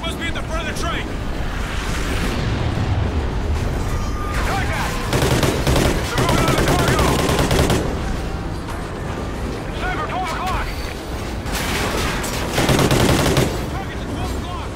Must be at the front of the train. Contact! They're moving on the cargo! Sniper, 12 o'clock! Target's at 12 o'clock.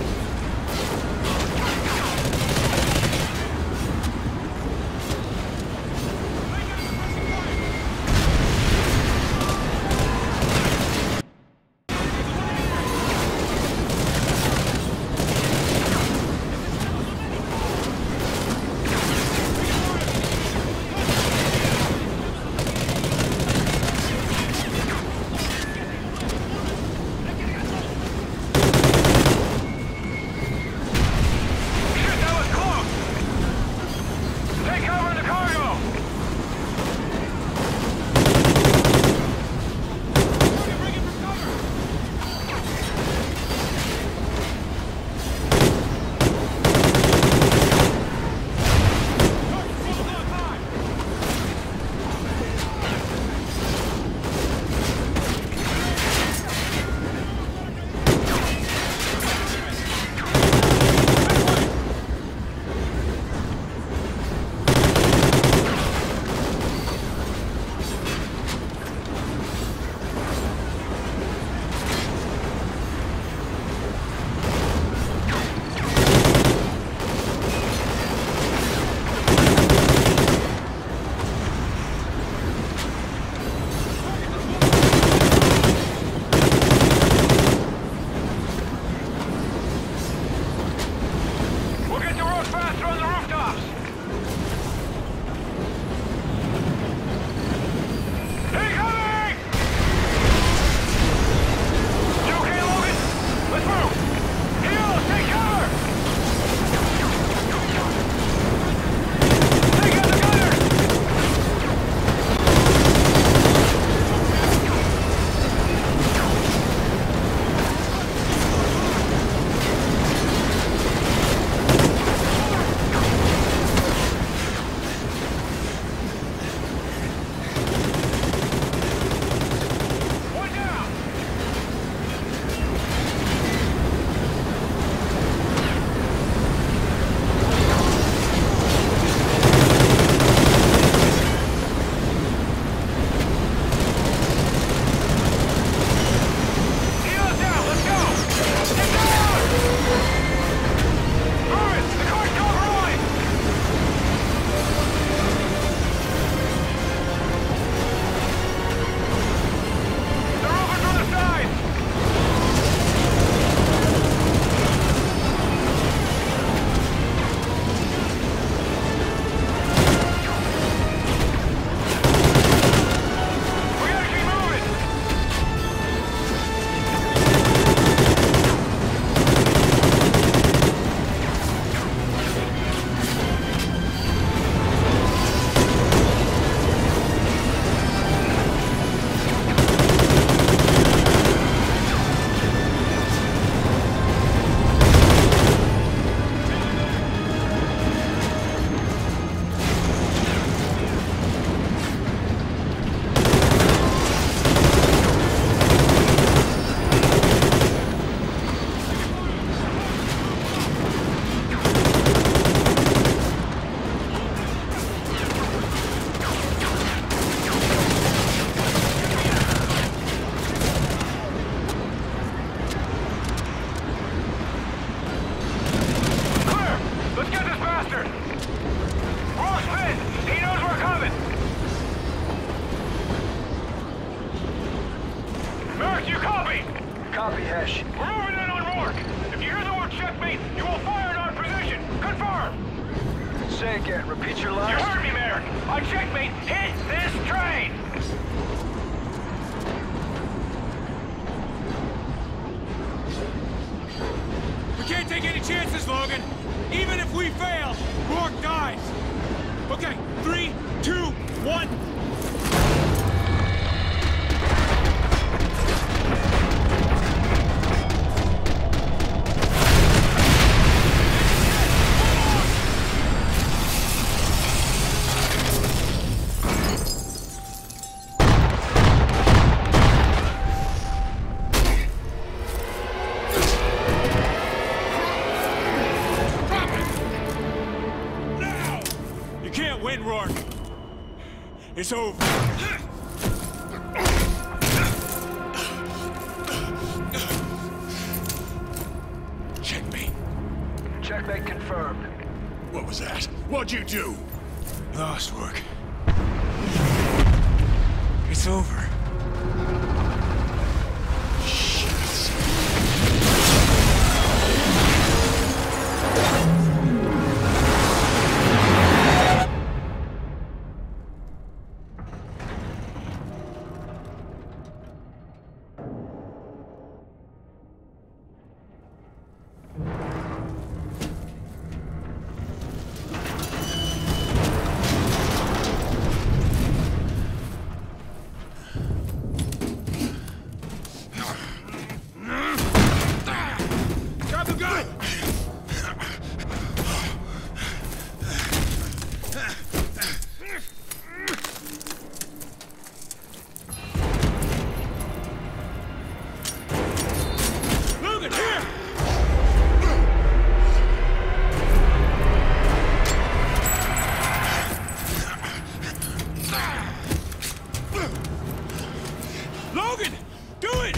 Shit, that was close! Take cover in the cargo! Target bringing for cover. Target 12 o'clock high. We'll get the road faster on the rooftops! Incoming! You okay, Logan? Let's move! Heels, take cover! Take out the gunner! One down! Heels down, let's go! Get down! Move it! The car's covering! They're over from the side! We gotta keep moving! Clear! Let's get this bastard! Ross Finn! He knows we're coming! Merrick, you copy? Copy, Hesh. We're moving in on Rourke! If you hear the word checkmate, you will fire in our position! Confirm! Say again. Repeat your You last. heard me, Merrick! On checkmate, hit this train! We can't take any chances, Logan. Even if we fail, Rourke dies. Okay, 3, 2, 1. It's over. Checkmate. Checkmate confirmed. What was that? What'd you do? Lost work. It's over. Logan! Do it!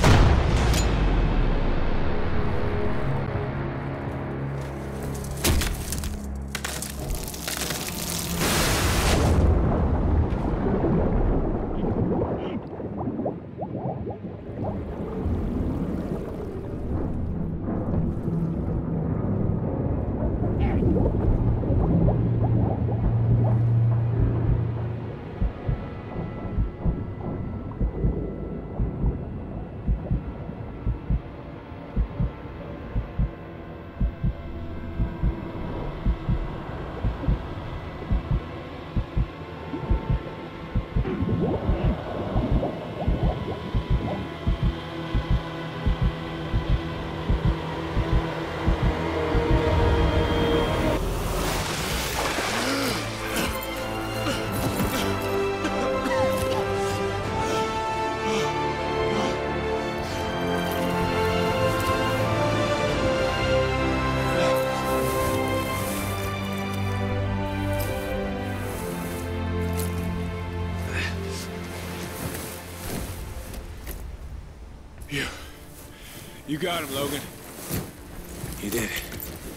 You got him, Logan. You did it.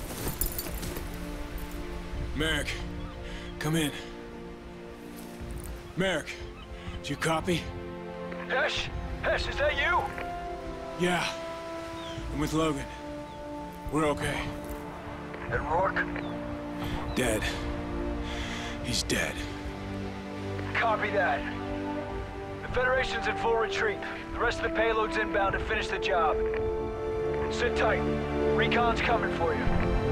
Merrick, come in. Merrick, do you copy? Hesh? Hesh, is that you? Yeah, I'm with Logan. We're okay. And Rourke? Dead. He's dead. Copy that. The Federation's in full retreat. The rest of the payload's inbound to finish the job. Sit tight. Recon's coming for you.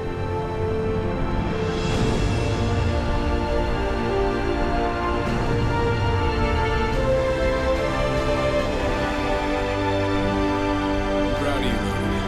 I'm proud of you, Logan.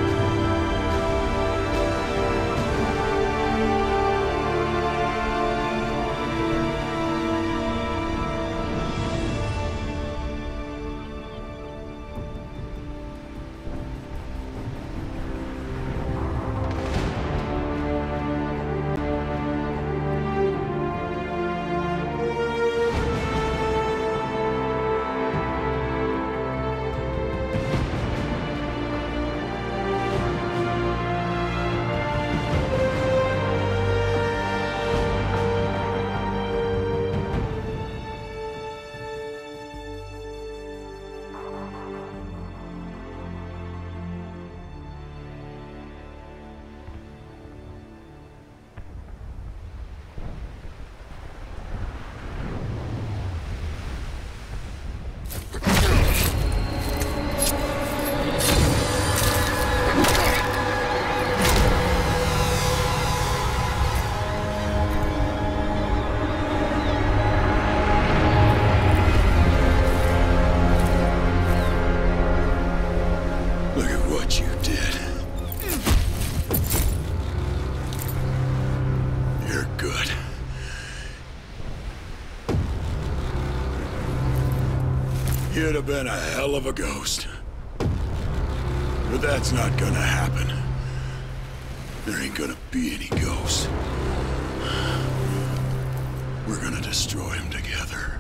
You'd have been a hell of a ghost. But that's not gonna happen. There ain't gonna be any ghosts. We're gonna destroy them together.